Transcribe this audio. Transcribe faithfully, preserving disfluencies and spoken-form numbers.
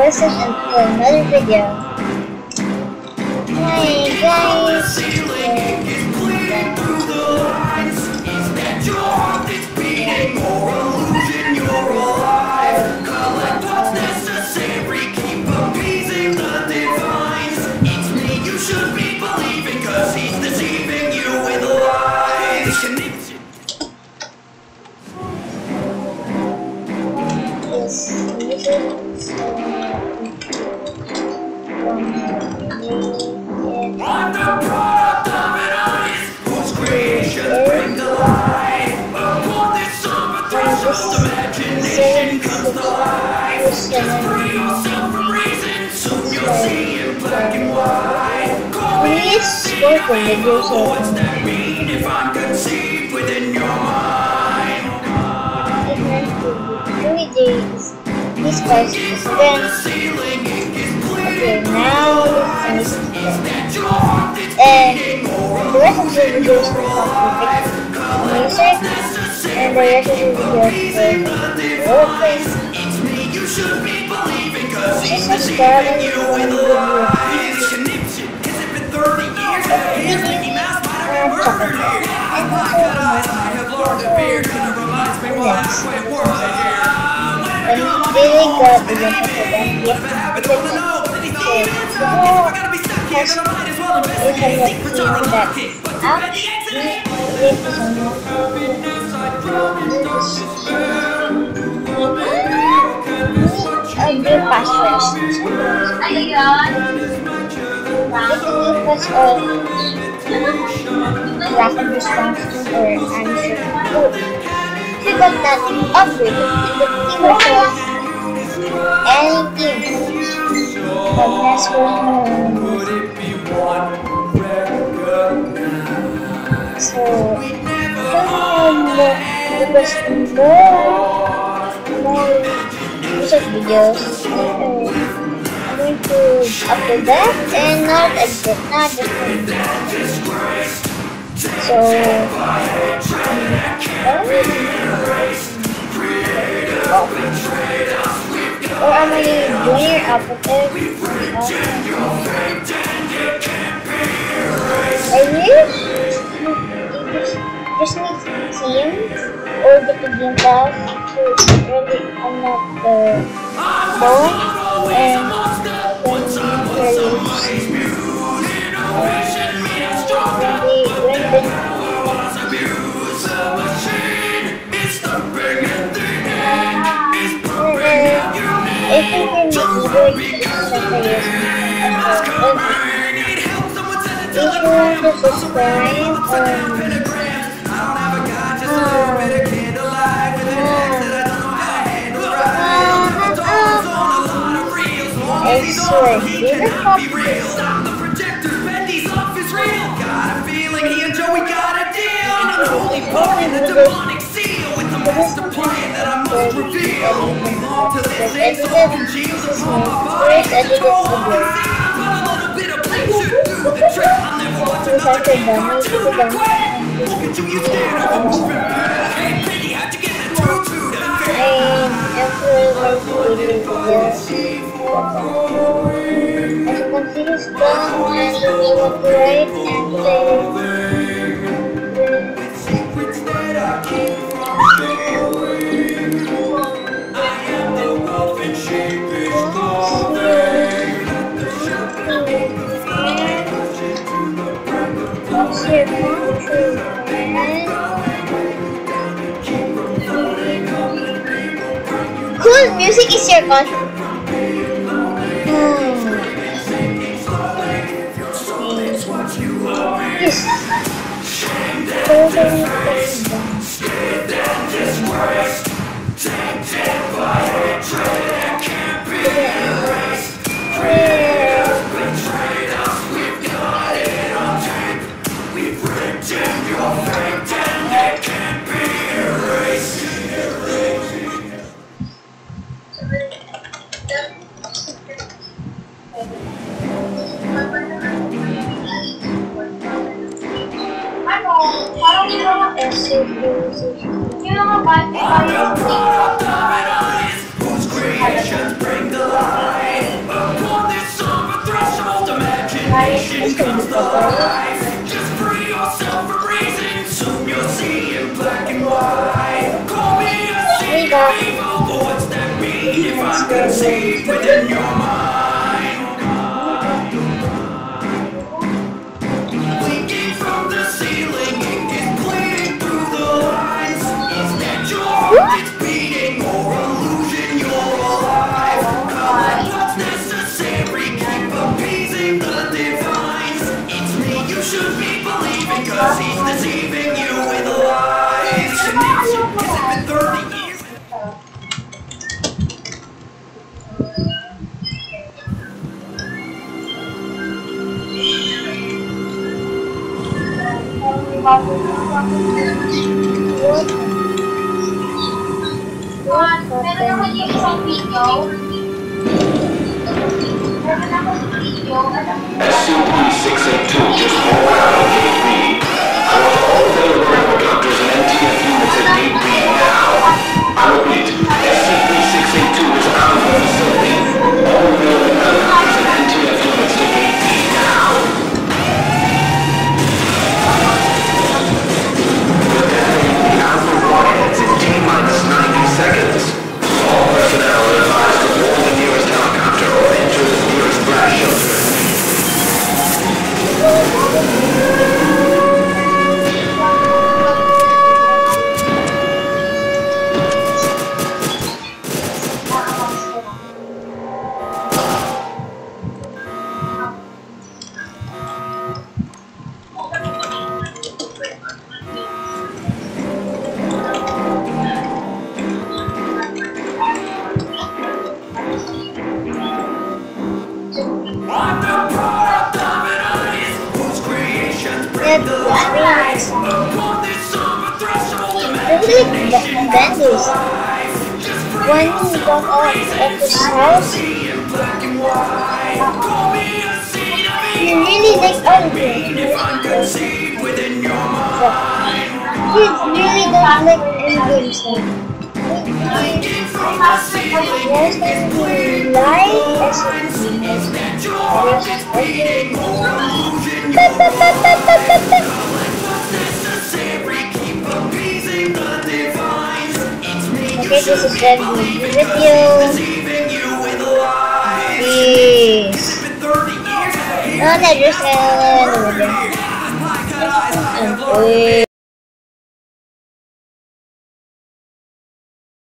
listen and for another video. Hey guys! What the product of it all is, whose creations bring to life. Upon this summer threshold, imagination comes to life. Just free yourself from reason, soon you'll see in black and white. Call me insane, what's that mean if I'm conceived within your mind? Three days. These questions then. Okay, now let's finish it. And the rest of the videos will come from music, and the rest of the videos will roleplay. Just subscribe and you will video. And really got the benefit of I'll do passwords. Rapid response to or answer. Click on that upgrade in the keyboard shows anything. But let's go home. So, from the because more more music videos, I'm going to upload that and not edit, not different. So, um, oh. Or am I junior operative? I wish you just, just need team or the game pass to really unlock the phone and when you when the I think in the keyboard it's separate. If you want to subscribe, um, I swear, give it up. Got a feeling he and Joey got a deal. And I'm only poking the demonic seal with the master plan that I must reveal. Belong to this insult Jesus upon my body. Control my feelings, but a little bit of blame should do the trick. I'll never watch another game cartoon or quit. Look at you, you scared of the moving back. Hey, Piggy, how'd you get the tutu to fit? As you can see, he's done and he was right and say secrets that I keep from showing. I am the wolf in sheepish clothing. The shepherd in the fire, pushing to the brink of what's your country, man? Cool music is your country. Yes. tainted by hatred that can't be erased. Creators betrayed us, we've got it on tape. We've written your fate and it can't be erased. You know what? Whose creations bring to life. This can be better. Just free yourself from reason. Soon you'll see in black and white. Call me a seed of evil, but what's that mean if I'm conceived within your mind? Leaking from the ceiling, ink is bleeding through the lines. Is that your heart that's beating, or illusion you're alive? Call it what's necessary, keep appeasing the divines. It's me you should be believing, cause he's deceiving you with lies. Has it been thirty years? Meron ako dito sa video. Meron ako sa video. S C P six eight two just rolled out of gate B. I want all available helicopters and N T F units at gate B now. I repeat, S C P six eight two is out of the facility. All available helicopters and N T F units to gate B now. The Alpha warheads in T-minus ninety seconds. All personnel are advised to board the nearest helicopter or enter the nearest blast shelter. I'm the product of an artist whose creations bring Yep, the experience. upon this summer threshold Really, the Benders. just When he got out of his house, see in black and white. Call me a seed of he evil, really liked everything. if I'm conceived within your mind. He really don't like any games. Leaking from the ceiling, Yes, and he lied as a is that your heart is beating, or illusion Ba, ba, ba, ba, ba, ba, ba. what's necessary, keep appeasing the divines. It's me you Okay, this should is be the believing, video. cause he's deceiving you with lies. Peace. It's been thirty years. No, no, just uh, My God, eyes, I have learned. uh,